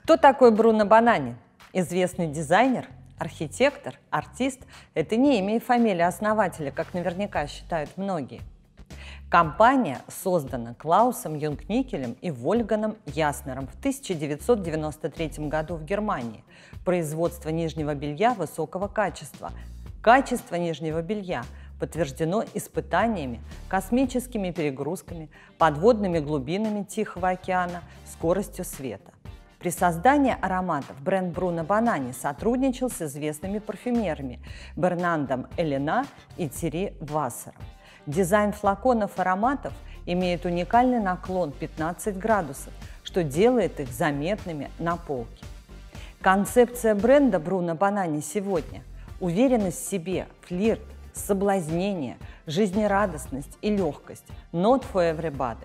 Кто такой Бруно Банани? Известный дизайнер, архитектор, артист – это не имя и фамилия основателя, как наверняка считают многие. Компания создана Клаусом Юнгникелем и Вольфгангом Яснером в 1993 году в Германии. Производство нижнего белья высокого качества. Качество нижнего белья подтверждено испытаниями, космическими перегрузками, подводными глубинами Тихого океана, скоростью света. При создании ароматов бренд Бруно Банани сотрудничал с известными парфюмерами Бернардом Элена и Тьерри Вассером. Дизайн флаконов ароматов имеет уникальный наклон 15 градусов, что делает их заметными на полке. Концепция бренда Бруно Банани сегодня – уверенность в себе, флирт, соблазнение, жизнерадостность и легкость. Not for everybody.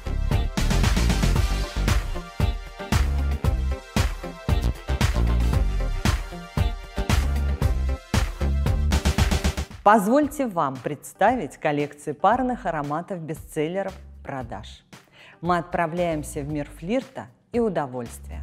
Позвольте вам представить коллекции парных ароматов-бестселлеров продаж. Мы отправляемся в мир флирта и удовольствия.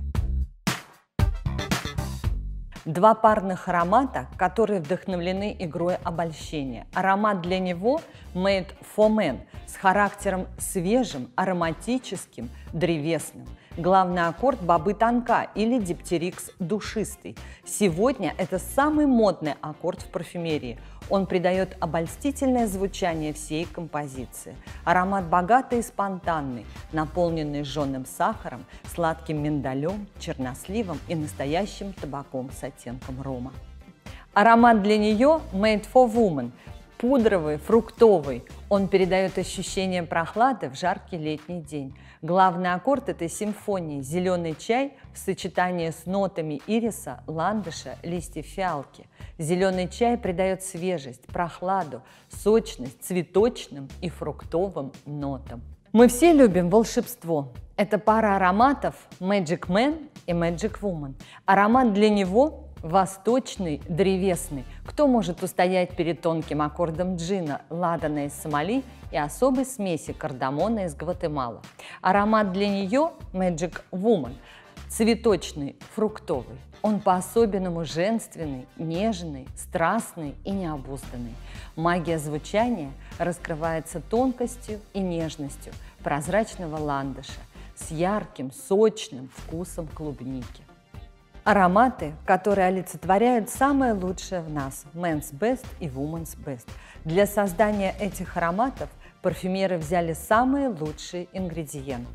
Два парных аромата, которые вдохновлены игрой обольщения. Аромат для него Made for Men с характером свежим, ароматическим, древесным. Главный аккорд бобы тонка или диптерикс душистый. Сегодня это самый модный аккорд в парфюмерии. Он придает обольстительное звучание всей композиции. Аромат богатый и спонтанный, наполненный жженым сахаром, сладким миндалем, черносливом и настоящим табаком с оттенком рома. Аромат для нее Made for Woman. Пудровый, фруктовый. Он передает ощущение прохлады в жаркий летний день. Главный аккорд этой симфонии – зеленый чай в сочетании с нотами ириса, ландыша, листьев фиалки. Зеленый чай придает свежесть, прохладу, сочность цветочным и фруктовым нотам. Мы все любим волшебство. Это пара ароматов Magic Man и Magic Woman. Аромат для него восточный, древесный. Кто может устоять перед тонким аккордом джина, ладана из Сомали и особой смеси кардамона из Гватемалы? Аромат для нее Magic Woman. Цветочный, фруктовый. Он по-особенному женственный, нежный, страстный и необузданный. Магия звучания раскрывается тонкостью и нежностью прозрачного ландыша с ярким, сочным вкусом клубники. Ароматы, которые олицетворяют самое лучшее в нас – Men's Best и Woman's Best. Для создания этих ароматов парфюмеры взяли самые лучшие ингредиенты.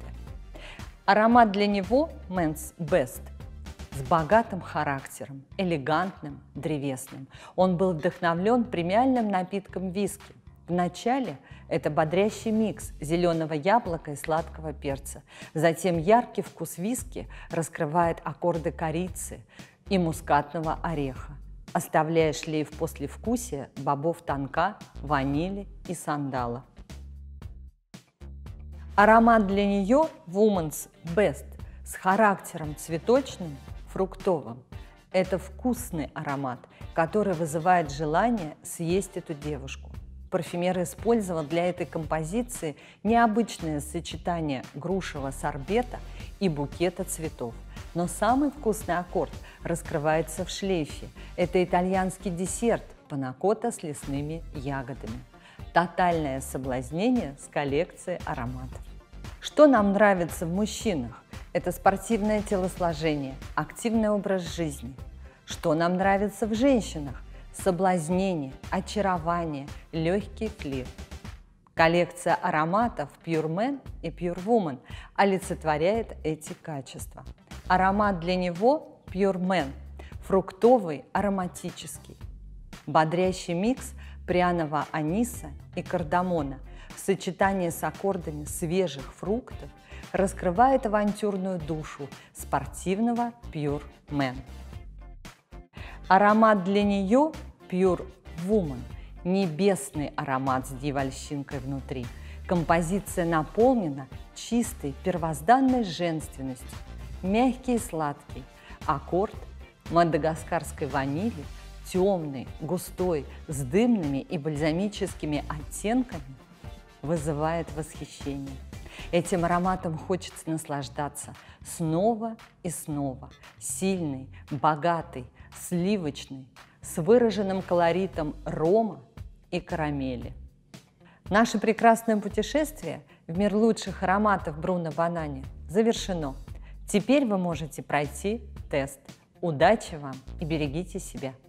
Аромат для него – Men's Best с богатым характером, элегантным, древесным. Он был вдохновлен премиальным напитком виски. Вначале это бодрящий микс зеленого яблока и сладкого перца. Затем яркий вкус виски раскрывает аккорды корицы и мускатного ореха, оставляя шлейф послевкусия бобов тонка, ванили и сандала. Аромат для нее Woman's Best с характером цветочным, фруктовым. Это вкусный аромат, который вызывает желание съесть эту девушку. Парфюмер использовал для этой композиции необычное сочетание грушевого сорбета и букета цветов. Но самый вкусный аккорд раскрывается в шлейфе. Это итальянский десерт панакотта с лесными ягодами. Тотальное соблазнение с коллекцией ароматов. Что нам нравится в мужчинах? Это спортивное телосложение, активный образ жизни. Что нам нравится в женщинах? Соблазнение, очарование, легкий флирт. Коллекция ароматов Pure Man и Pure Woman олицетворяет эти качества. Аромат для него Pure Man – фруктовый, ароматический. Бодрящий микс пряного аниса и кардамона в сочетании с аккордами свежих фруктов раскрывает авантюрную душу спортивного Pure Man. Аромат для нее Pure Woman – небесный аромат с дьявольщинкой внутри. Композиция наполнена чистой первозданной женственностью, мягкий и сладкий. Аккорд мадагаскарской ванили, темный, густой, с дымными и бальзамическими оттенками, вызывает восхищение. Этим ароматом хочется наслаждаться снова и снова. Сильный, богатый, сливочный, с выраженным колоритом рома и карамели. Наше прекрасное путешествие в мир лучших ароматов Бруно Банани завершено. Теперь вы можете пройти тест. Удачи вам и берегите себя!